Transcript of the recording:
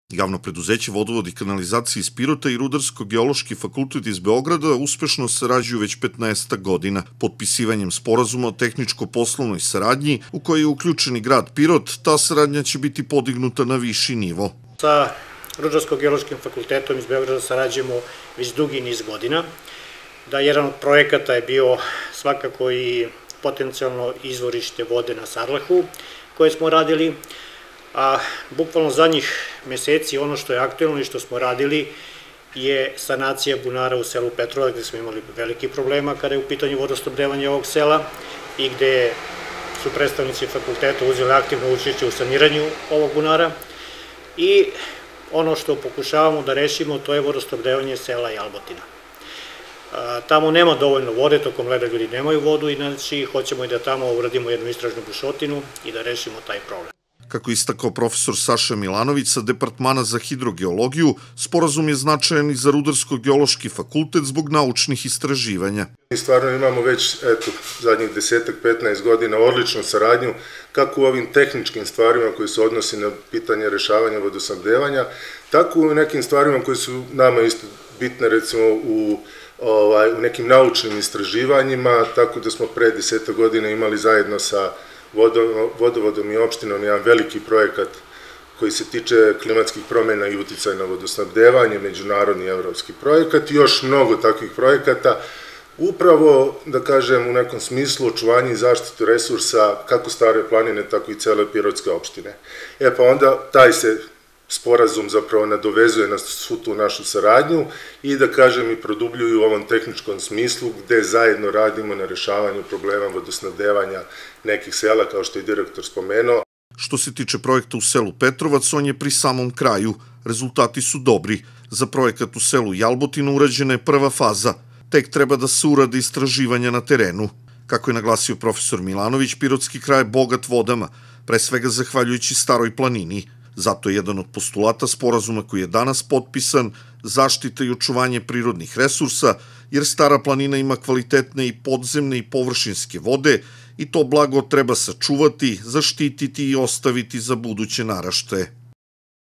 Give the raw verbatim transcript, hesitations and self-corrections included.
Javno preduzeće Vodovod i kanalizacije iz Pirota i Rudarsko-geološki fakultet iz Beograda uspešno sarađuju već petnaest godina. Potpisivanjem sporazuma o tehničko-poslovnoj saradnji, u kojoj je uključen i grad Pirot, ta saradnja će biti podignuta na viši nivo. Sa Rudarsko-geološkim fakultetom iz Beograda sarađujemo već dugi niz godina. Da jedan od projekata je bio svakako i potencijalno izvorište vode na Sarlahu, koje smo radili, a bukvalno zadnjih meseci ono što je aktuelno i što smo radili je sanacija bunara u selu Petrovac, gde smo imali veliki problema kada je u pitanju vodosnabdevanje ovog sela i gde su predstavnici fakulteta uzeli aktivno učešće u saniranju ovog bunara. I ono što pokušavamo da rešimo, to je vodosnabdevanje sela Jalbotina. Tamo nema dovoljno vode, tokom leda ljudi nemaju vodu i znači hoćemo i da tamo uradimo jednu istražnu bušotinu i da rešimo taj problem. Kako istakao profesor Saša Milanović sa Departmana za hidrogeologiju, sporazum je značajan i za Rudarsko-geološki fakultet zbog naučnih istraživanja. Mi stvarno imamo već, eto, zadnjih desetak, petnaest godina odličnu saradnju, kako u ovim tehničkim stvarima koji se odnosi na pitanje rešavanja vodosnabdevanja, tako i u nekim stvarima koji su nama isto bitne, recimo u u nekim naučnim istraživanjima, tako da smo pre desetak godina imali zajedno sa Vodovodom i opštinom jedan veliki projekat koji se tiče klimatskih promjena i uticaja na vodosnabdevanje, međunarodni evropski projekat i još mnogo takvih projekata, upravo, da kažem, u nekom smislu očuvanje i zaštitu resursa kako Stare planine, tako i cele Pirotske opštine. E pa onda taj se sporazum zapravo nadovezuje na svu tu našu saradnju i da kažem i produbljuju u ovom tehničkom smislu gde zajedno radimo na rešavanju problema vodosnabdevanja nekih sela, kao što je direktor spomenuo. Što se tiče projekta u selu Petrovac, on je pri samom kraju. Rezultati su dobri. Za projekat u selu Jalbotina urađena je prva faza. Tek treba da se urade istraživanja na terenu. Kako je naglasio profesor Milanović, Pirotski kraj je bogat vodama, pre svega zahvaljujući Staroj planini. Zato je jedan od postulata sporazuma koji je danas potpisan zaštita i očuvanje prirodnih resursa, jer Stara planina ima kvalitetne i podzemne i površinske vode i to blago treba sačuvati, zaštititi i ostaviti za buduće naraštaje.